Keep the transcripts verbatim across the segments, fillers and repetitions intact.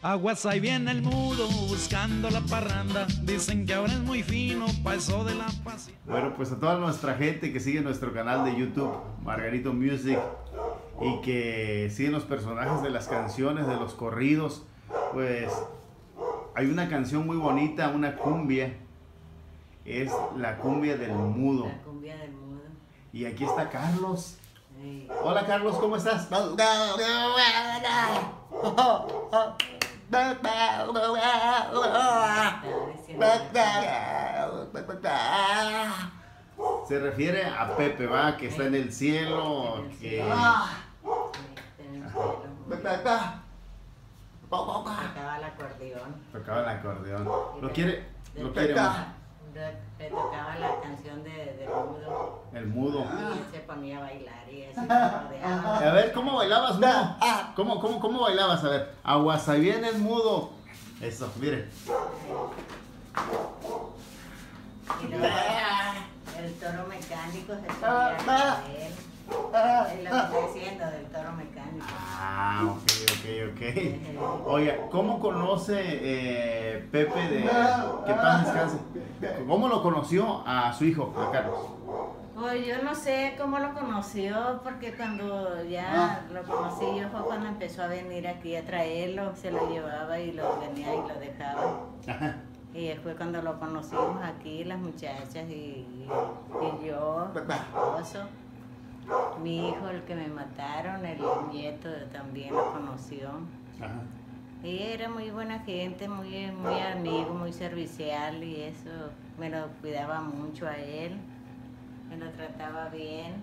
Aguas, ahí viene el mudo buscando la parranda. Dicen que ahora es muy fino pa' eso de la pasión. Bueno, pues a toda nuestra gente que sigue nuestro canal de YouTube, Margarito Music, y que siguen los personajes de las canciones, de los corridos, pues hay una canción muy bonita, una cumbia, es la cumbia del mudo. La cumbia del mudo. Y aquí está Carlos. Sí. Hola Carlos, ¿cómo estás? Se refiere a Pepe, va, que está en el cielo, que... Tocaba el acordeón. Tocaba el acordeón. ¿Lo quiere? ¿Lo quiere? Le tocaba la canción de, del mudo. El mudo. Y él se ponía a bailar y así se rodeaba. A ver, ¿cómo bailabas, mudo? ¿Cómo, cómo, cómo bailabas? A ver, aguas, ahí viene el mudo. Eso, mire. Y luego el toro mecánico se ponía a él. Es lo que estoy diciendo del toro mecánico. Ah, ok, ok, ok. Oiga, ¿cómo conoce eh, Pepe de... que paz descanse? ¿Cómo lo conoció a su hijo, a Carlos? Pues yo no sé cómo lo conoció, porque cuando ya lo conocí yo fue cuando empezó a venir aquí a traerlo, se lo llevaba y lo venía y lo dejaba. Ajá. Y después cuando lo conocimos aquí, las muchachas y, y, y yo, mi esposo, mi hijo, el que me mataron, el nieto también lo conoció. Ajá. Y era muy buena gente, muy, muy amigo, muy servicial y eso, me lo cuidaba mucho a él, me lo trataba bien.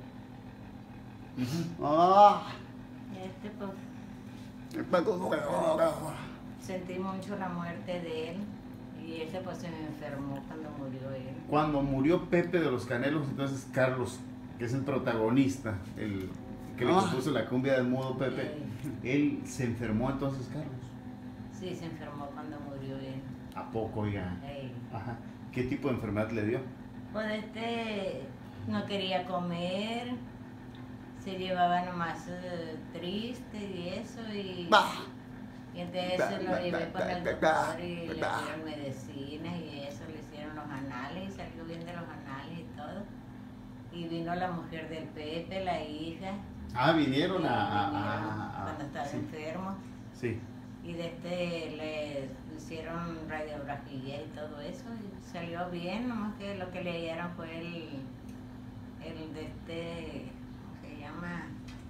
Uh-huh. Este pues, sentí mucho la muerte de él y ese pues se me enfermó cuando murió él. Cuando murió Pepe de los Canelos, entonces Carlos, que es el protagonista, el que le compuso la cumbia del mudo Pepe, él se enfermó entonces, Carlos. Sí, se enfermó cuando murió él. ¿A poco, oiga? Ey. Ajá. ¿Qué tipo de enfermedad le dio? Pues este no quería comer, se llevaba nomás uh, triste y eso y, y entonces lo llevé con el doctor y le dieron medicinas y eso, le hicieron los análisis, salió bien de los análisis y todo. Y vino la mujer del Pepe, la hija. Ah, vinieron a... a- vinieron a- a- cuando estaba sí. enfermo. Sí. Y de este le hicieron radiografía y todo eso y salió bien, nomás que lo que le hallaron fue el, el de este, ¿cómo se llama?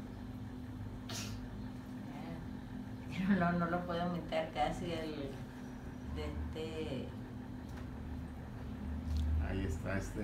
Eh, No, no, no lo puedo imitar casi, el de este... Ahí está este.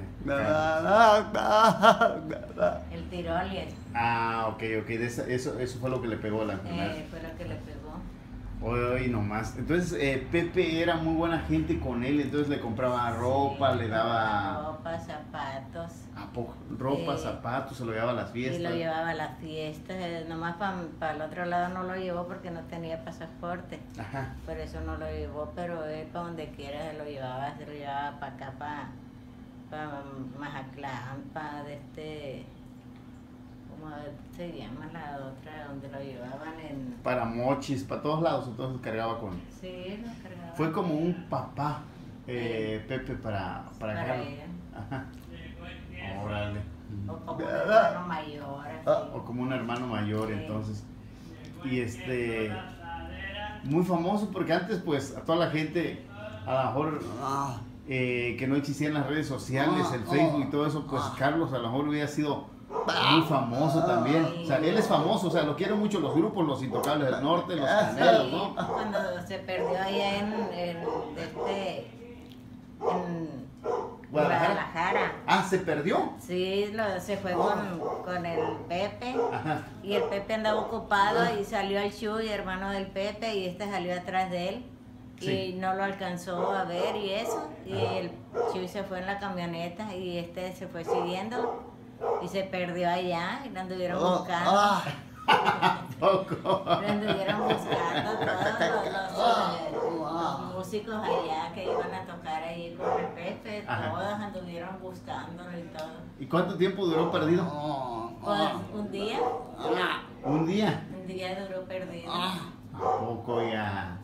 El tiroides. Ah, ok, ok. de esa- eso, eso fue lo que le pegó a la enfermedad. Eh, fue lo que le pegó. Hoy nomás. Entonces, eh, Pepe era muy buena gente con él, entonces le compraba ropa, Sí, le daba ropa, zapatos. ¿a poco? ropa, Sí. zapatos, se lo llevaba a las Y fiestas. lo llevaba a las fiestas, eh, nomás para el otro lado no lo llevó porque no tenía pasaporte. Ajá. Por eso no lo llevó, pero él para donde quiera se lo llevaba, se lo llevaba para acá, para, para Mazatlán, para de este, ¿cómo se llama la otra? Donde lo llevaban en... Para mochis, para todos lados, entonces cargaba con... Sí, lo cargaba. Fue como un papá, eh, Pepe, para, para, Para Carlos. él. Ajá. Órale. O como un hermano mayor, así. O como un hermano mayor, Sí. entonces. Y este... muy famoso porque antes, pues, a toda la gente, a lo mejor... eh, que no existían las redes sociales, el Facebook y todo eso, pues Carlos a lo mejor hubiera sido muy famoso también. O sea, él es famoso, o sea, lo quieren mucho los grupos, los Intocables del Norte, los Canelos, ¿no? Cuando se perdió allá en, en, este, en Guadalajara. Guadalajara. Ah, ¿se perdió? Sí, lo, se fue con, con el Pepe Ajá. y el Pepe andaba ocupado y salió el Chuy, hermano del Pepe, y este salió atrás de él. Sí. Y no lo alcanzó a ver y eso, y el Chuy se fue en la camioneta y este se fue siguiendo y se perdió allá y lo anduvieron buscando. Poco. Lo anduvieron buscando todos los, los, eh, los músicos allá que iban a tocar ahí con el Pepe, Ajá. todos anduvieron buscándolo y todo. ¿Y cuánto tiempo duró perdido? Pues un día, Un día. un día duró perdido. ¿A poco ya? Y yo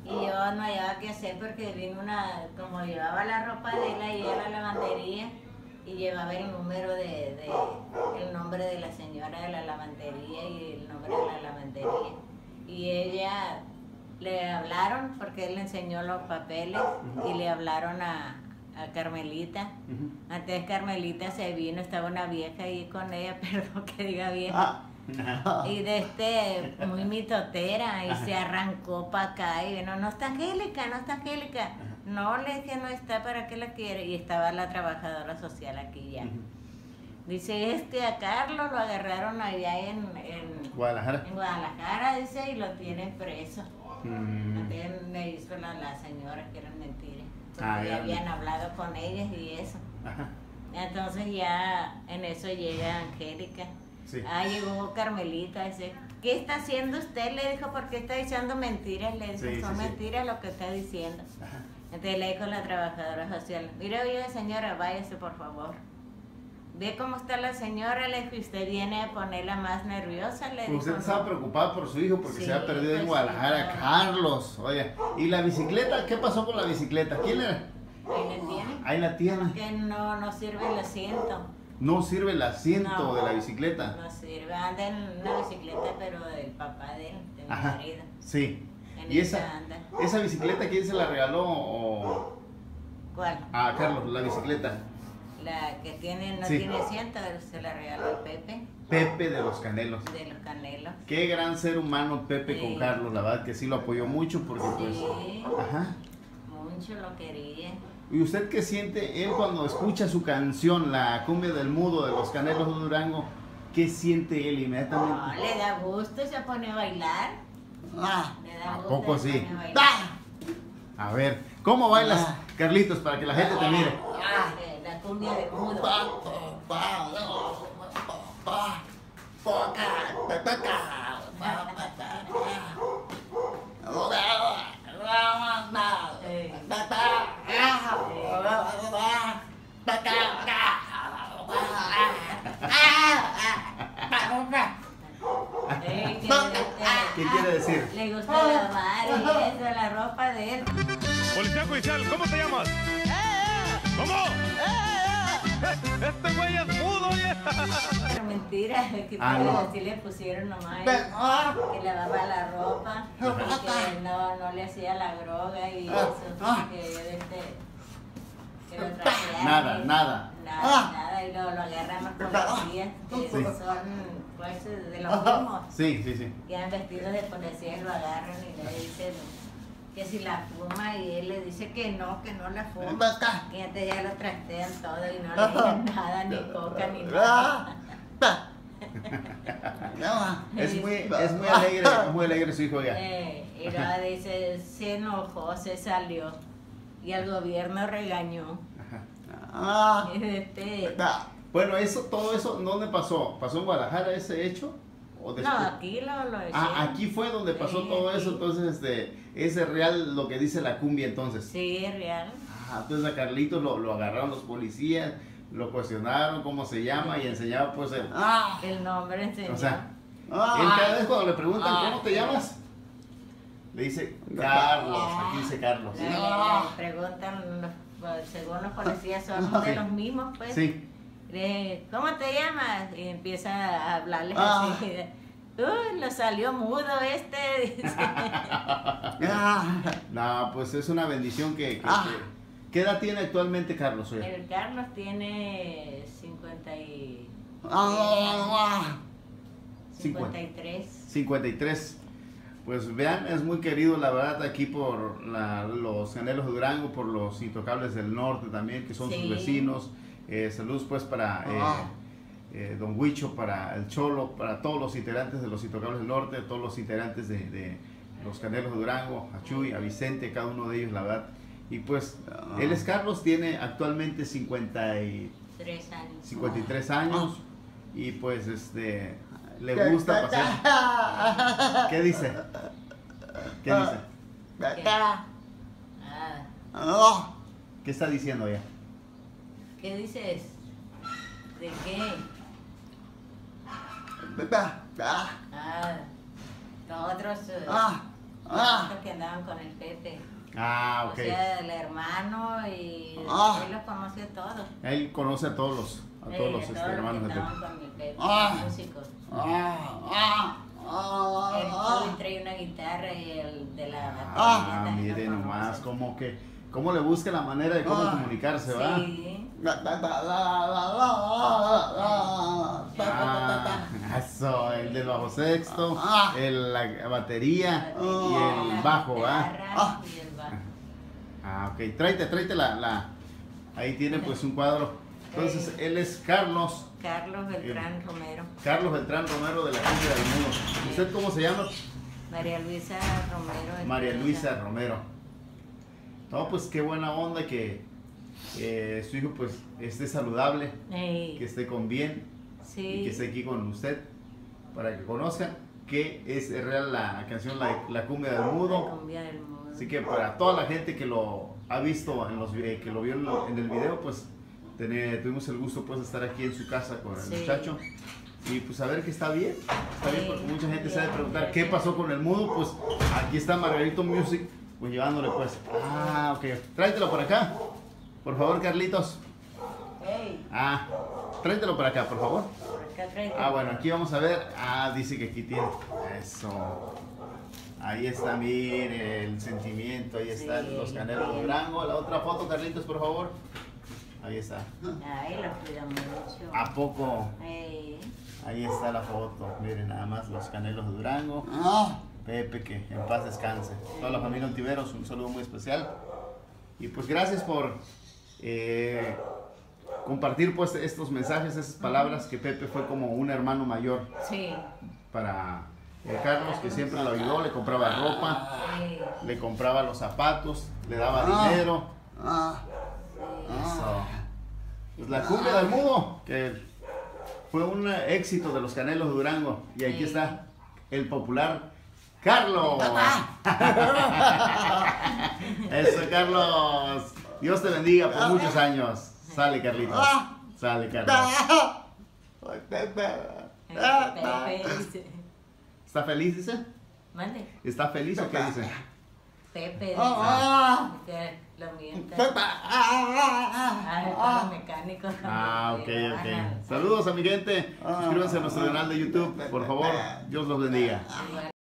no, no hallaba qué hacer porque vino una, como llevaba la ropa de él ahí a la lavandería y llevaba el número de, de, el nombre de la señora de la lavandería y el nombre de la lavandería. Y ella, le hablaron porque él le enseñó los papeles y le hablaron a, a Carmelita. Uh-huh. Antes Carmelita se vino, estaba una vieja ahí con ella, perdón que diga vieja. Ah. Y de este, muy mitotera, y se arrancó para acá y vino, no está Angélica, no está Angélica. No, le dije, no está, ¿para qué la quiere? Y estaba la trabajadora social aquí ya. Uh-huh. Dice, este a Carlos lo agarraron allá en, en Guadalajara. En Guadalajara, dice, y lo tienen preso. Mm. También me hizo la, la señora que eran mentiras. Porque ah, ya habían hablado con ellas y eso. Ajá. Entonces ya en eso llega Angélica. Sí. Ah, llegó Carmelita, dice, ¿qué está haciendo usted? Le dijo, ¿por qué está diciendo mentiras? Le dijo, sí, son sí, mentiras sí. Lo que está diciendo. Ajá. Entonces le dijo la trabajadora social, mire, oye señora, váyase por favor. Ve cómo está la señora, le dijo, usted viene a ponerla más nerviosa, le dijo. Usted estaba preocupada por su hijo porque sí, se había perdido pues en Guadalajara, sí, Carlos. Oye, ¿y la bicicleta? ¿Qué pasó con la bicicleta? ¿Quién era? Ahí la tiene. Ahí la tiene. Que no, no sirve el asiento. No sirve el asiento no, de la bicicleta. No sirve, anda en una bicicleta, pero del papá de él, de mi Ajá, marido. Sí. En ¿Y esa, anda. esa bicicleta quién se la regaló? O... ¿Cuál? Ah, Carlos, la bicicleta. La que tiene, no sí. tiene asiento, se la regaló el Pepe. Pepe de los Canelos. De los Canelos. Qué gran ser humano Pepe sí. con Carlos, la verdad que sí lo apoyó mucho porque pues... Sí, ajá. mucho lo quería. ¿Y usted qué siente él cuando escucha su canción, la cumbia del mudo de los Canelos de Durango? ¿Qué siente él inmediatamente? No, le da gusto y se pone a bailar. Ah, le da gusto ¿a poco sí? sí? A ver, ¿cómo bailas, ah. Carlitos, para que la gente te mire? Ah, la cumbia del mudo. ¿Qué quiere decir? Le gusta la madre y eso, la ropa de él. Policía judicial, ¿cómo te llamas? ¿Cómo? Este güey es mudo, Pero mentira, que ah, no. así le pusieron nomás que lavaba la ropa, que no, no le hacía la droga y eso, que, este, que lo trajeran. Nada, nada. Nada, nada, y lo, lo agarran los policías, que sí. son pues de los mismos. Sí, sí, sí. Que han vestidos de policía y lo agarran y le dicen que si la fuma y él le dice que no, que no la fuma. Y antes ya lo trastean todo y no le dicen nada, ni coca, ni nada. Es muy, es muy alegre, es muy alegre su hijo ya. Eh, y luego dice, se enojó, se salió y al gobierno regañó. Ah. Este, bueno, eso, todo eso, ¿dónde pasó? ¿Pasó en Guadalajara ese hecho? ¿O no, aquí lo, lo decía. Ah, aquí fue donde pasó sí, todo aquí. Eso, entonces este, es real lo que dice la cumbia entonces. Sí, es real. Ah, entonces a Carlitos lo, lo agarraron los policías, lo cuestionaron, cómo se llama y enseñaba pues el... Ah, el nombre enseñó. O sea, ah, él cada vez cuando le preguntan ah, ¿cómo te llamas? Le dice Carlos, aquí dice Carlos. Le, le, le preguntan, según los policías son de los mismos pues. Sí. Le, ¿cómo te llamas? Y empieza a hablarles ah. así. Uy, lo salió mudo este. Dice. No, pues es una bendición que... que, ah. que ¿qué edad tiene actualmente Carlos? Oye? El Carlos tiene cincuenta y... cincuenta y tres. cincuenta y tres. Pues vean, es muy querido la verdad aquí por la, los Canelos de Durango, por los Intocables del Norte también, que son sí. sus vecinos. Eh, saludos pues para eh, eh, Don Huicho, para el Cholo, para todos los integrantes de los Intocables del Norte, todos los integrantes de, de los Canelos de Durango, a Chuy, a Vicente, cada uno de ellos, la verdad. Y pues, ah. él es Carlos, tiene actualmente cincuenta y tres años y pues este le gusta pasear. ¿Qué dice? ¿Qué dice? ¿Qué está diciendo ya? ¿Qué dices? ¿De qué? Ah, los otros, ah, ah, que andaban con el Pepe. Ah, ok. O sea, el hermano y Ah. él los conoce a todos. Él conoce a todos los, a todos Eh, los a este, todos los hermanos que de estaban Pepe. con mi Pepe, Ah. músicos. Ah, ah, El ah, Chuy trae una guitarra y el de la batería Ah, también lo mire conoce. nomás, como que, cómo le busca la manera de cómo Ah. comunicarse, ¿va? Sí. la, la, la, la, la, la, la, ta, ta, ta, ta. Ah, eso, el del bajo sexto, Ah. el, la batería La y batería, el bajo, la ¿va? guitarra Ah. y el bajo. Ah, ok, tráete, tráete la, la, ahí tiene pues un cuadro. Entonces, él es Carlos, Carlos Beltrán Romero. Carlos Beltrán Romero de la Cumbia del Mudo. ¿Usted cómo se llama? María Luisa Romero. María Luisa Romero. No, pues qué buena onda que eh, su hijo pues esté saludable, Ey, que esté con bien sí. y que esté aquí con usted para que conozcan que es real la canción La, la Cumbia del La Mudo. cumbia del mudo. Así que para toda la gente que lo ha visto, en los, eh, que lo vio en, lo- en el video, pues tener- tuvimos el gusto pues de estar aquí en su casa con el Sí. muchacho. Y pues saber que está bien, está bien, Sí, porque mucha gente bien, sabe preguntar bien. qué pasó con el mudo, pues aquí está Margarito Music, pues llevándole pues, ah, ok, tráetelo por acá, por favor Carlitos, Ey, ah, tráetelo por acá, por favor. por acá trae. Ah, bueno, aquí vamos a ver, ah, dice que aquí tiene, eso, ahí está, mire, el sentimiento, ahí están Sí, los canelos de bien. Durango, la otra foto Carlitos, por favor, ahí está, Ay, lo cuida mucho. ¿a poco? Ey, Ahí está la foto, miren nada más los canelos de Durango, Ah, Pepe que en paz descanse, toda la familia Ontiveros, un saludo muy especial y pues gracias por eh, compartir pues estos mensajes, esas palabras, que Pepe fue como un hermano mayor sí. para eh, Carlos, que siempre lo ayudó, le compraba ropa, Ey, le compraba los zapatos, le daba Ah. dinero, ah, eso. Pues la Cumbia del Mudo, que fue un éxito de los Canelos de Durango. Y aquí Sí. está el popular Carlos. Eso, Carlos. Dios te bendiga por muchos años. Sale, Carlitos. Sale, Carlos. ah. Ay, Pepe. ey, Ah, Pepe dice. ¿Está feliz, dice? Mande. ¿Está feliz o qué dice? Pepe dice. Ah, Que lo mienta. Pepe. Ah, Ay, ah, para mecánico. Ah, ok, Sí, ok. ajá. Saludos a mi gente. Suscríbanse a nuestro canal de YouTube, por favor. Dios los bendiga. Igual.